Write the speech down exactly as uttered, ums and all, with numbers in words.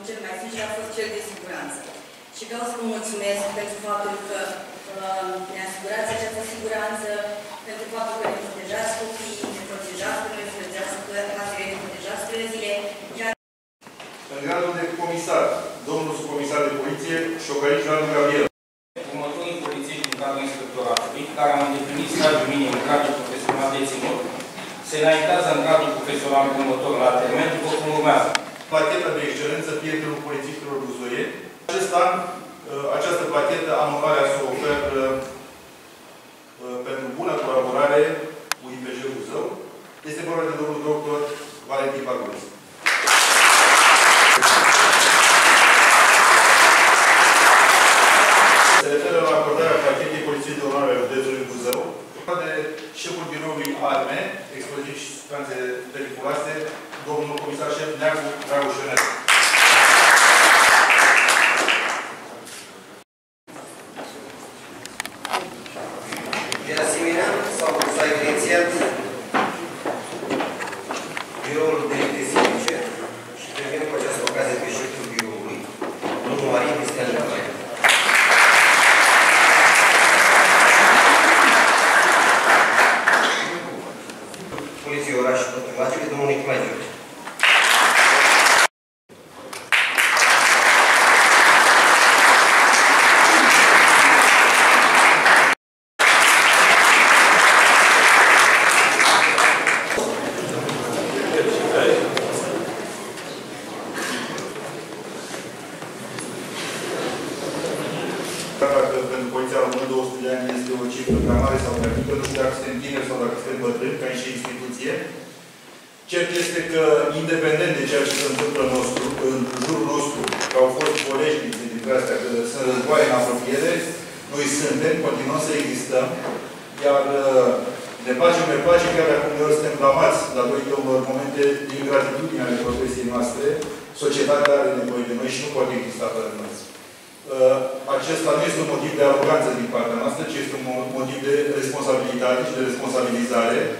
cel mai simplu a fost cel de siguranță. Și vreau să vă mulțumesc pentru faptul că uh, ne asigurați această siguranță, pentru faptul că ne protejați copiii, ne protejați pe noi, ne protejați casele, ne protejați străzile. Iar... În gradul de comisar, domnul subcomisar de poliție, Șocărici Radu Gabriel. Următorii polițiști din cadrul inspectoratului, care am îndeplinit stagiul minim în cadrul profesional de ținut, se înaintează în cadrul profesional următor la termen, după cum urmează. Plachetă de excelență prietenul polițiștilor Buzoie. Acest an, această plachetă am onoarea să o ofer pentru bună colaborare cu I P J Buzău. Este vorba de domnul doctor Valentin Baguris. Se referă la acordarea plachetei Poliției de Onoare a județului Buzău, de șeful biroului Arme, explozivi și substanțe periculoase, domnul comisar șef Neagu Dragoș. De asemenea, s-a evidențiat biroul de electricice și terminăm cu această ocazie pe șeful biroului, domnul Marie Cristian Nicolae. Poliției Orașului Pătrânașului, domnul Nicolae George. Dacă pentru Poliția Română două sute de ani este o cifră prea mare sau prea mică, nu știu dacă suntem tineri sau dacă suntem bătrâni, ca și instituție. Cert este că, independent de ceea ce se întâmplă în, nostru, în jurul nostru, că au fost colegi dintre astea, că sunt războaie în apropiere, noi suntem, continuăm să existăm, iar ne facem, ne place, chiar dacă uneori suntem blamați datorită unor momente de ingratitudine ale profesiei noastre, societatea are nevoie de noi și nu poate exista fără noi. Acesta nu este un motiv de aroganță din partea noastră, ci este un motiv de responsabilitate și de responsabilizare.